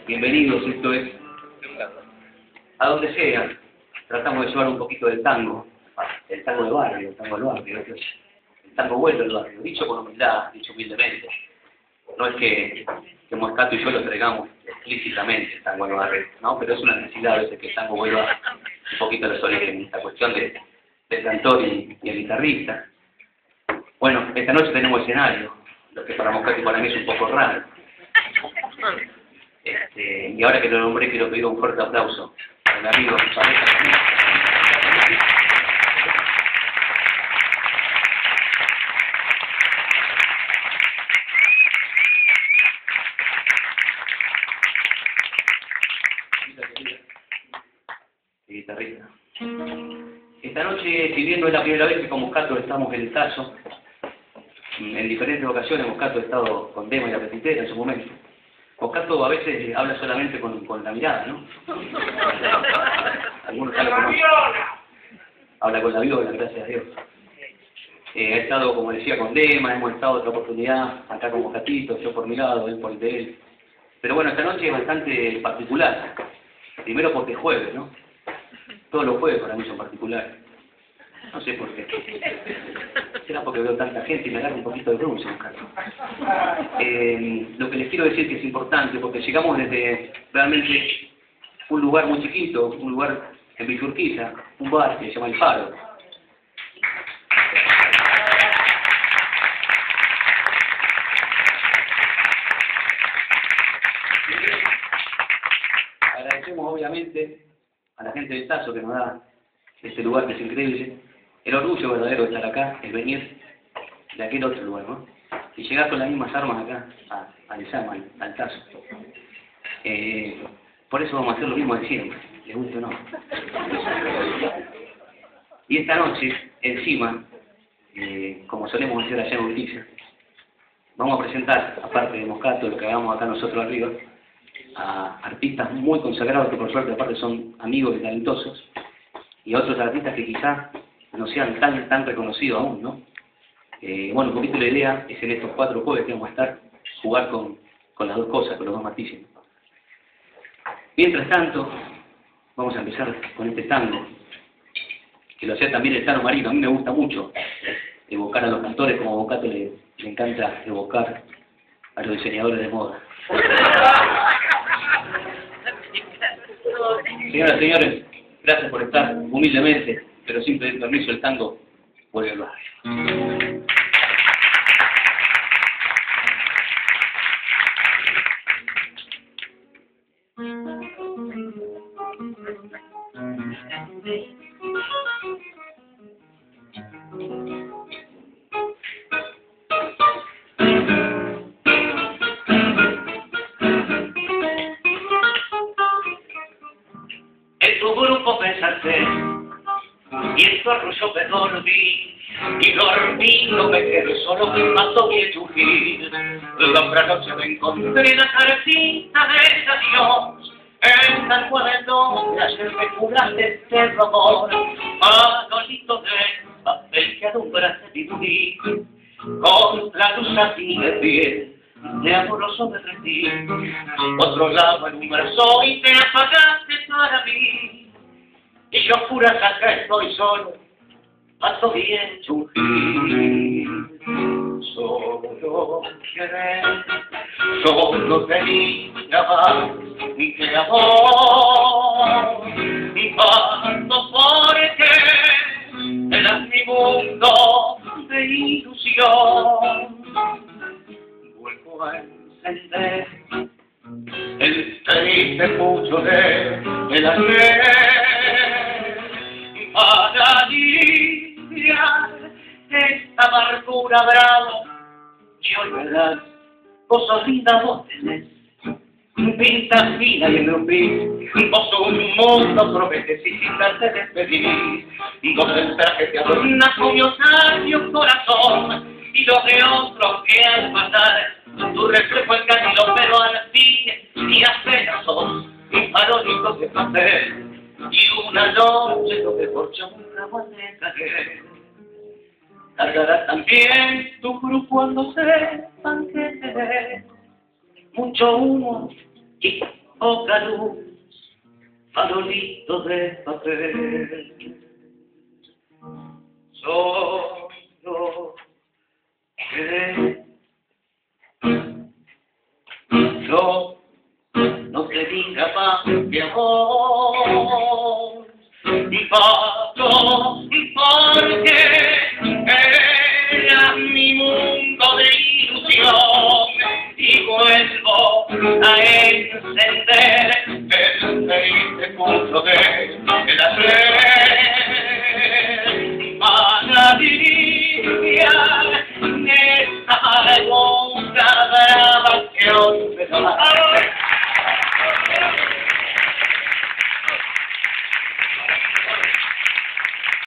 Bienvenidos, esto es A Donde Sea. Tratamos de llevar un poquito del tango, el tango de barrio, el tango del barrio, el tango bueno del barrio, dicho con humildad, dicho humildemente. No es que Moscato y yo lo entregamos explícitamente el tango del barrio, ¿no? Pero es una necesidad a veces que el tango vuelva un poquito a los orígenes, la cuestión del cantor y el guitarrista. Bueno, esta noche tenemos escenario, lo que para Moscato y para mí es un poco raro. Y ahora que lo nombré, quiero pedir un fuerte aplauso a un amigo, a mi pareja. Guitarrista. Esta noche, si bien no es la primera vez que con Moscato estamos en el Tazo, en diferentes ocasiones Moscato ha estado con Dema y la Petitera en su momento. Moscato a veces habla solamente con la mirada, ¿no? Algunos habla con la viola, gracias a Dios. Ha estado, como decía, con Dema, hemos estado otra oportunidad acá con Moscatito, yo por mi lado, él por el de él. Pero bueno, esta noche es bastante particular. Primero porque es jueves, ¿no? Todos los jueves para mí son particulares. No sé por qué. Será porque veo tanta gente y me agarra un poquito de bronce, Moscato. Lo que les quiero decir que es importante, porque llegamos desde realmente un lugar muy chiquito, un lugar en Villurquiza, un bar que se llama El Faro. Agradecemos obviamente a la gente del Tazo que nos da este lugar que es increíble, el orgullo verdadero de estar acá, el venir de aquel otro lugar, ¿no? Y llegar con las mismas armas acá, al Tazo. Por eso vamos a hacer lo mismo de siempre, les guste o no. Y esta noche, encima, como solemos hacer allá en Urquiza, vamos a presentar, aparte de Moscato, lo que hagamos acá nosotros arriba, a artistas muy consagrados que por suerte aparte son amigos y talentosos, y a otros artistas que quizás no sean tan reconocidos aún, ¿no? Bueno, un poquito la idea es en estos 4 jueves que vamos a estar, jugar con las dos cosas, con los dos matices. Mientras tanto, vamos a empezar con este tango, que lo hacía también el Tano Marino. A mí me gusta mucho evocar a los cantores, como a Moscato le encanta evocar a los diseñadores de moda. Señoras y señores, gracias por estar humildemente, pero sin pedir permiso, el tango vuelve al barrio. En tu grupo pensaste y en tu arrullo me dormí, y dormí, no me quedé solo, pasó bien tu gil. La otra noche me encontré la cartita de Dios, en tal cual donde ayer me curaste este rumor, manolito de papel que alumbraste mi morir, contra tu satín de piel, de amoroso me rendí, otro lado en un brazo y te apagaste para mí. Y yo juras acá estoy solo, paso bien chujir. Solo querer, solo tenía más que amor. Y paso porque eras mi mundo de ilusión. Vuelvo a encender el triste pucho del ayer, para aliviar esta amargura brava. Y hoy verás, vos olvidas, vos tenés pinta fina y engrupís, vos un mundo prometes y sin darte despedir, vos el traje te adorna con mi osario corazón, y lo de otro que al pasar tu reflejo el canilo, pero al fin y apenas sos un farolito de papel. Y una noche lo que por una de caer. Cargarás también tu cruz cuando sepan que te mucho humo y poca luz, farolito de papel. Solo quedé, yo no te diga más de amor, y paso porque era mi mundo de ilusión, y vuelvo a encender el feliz mundo de la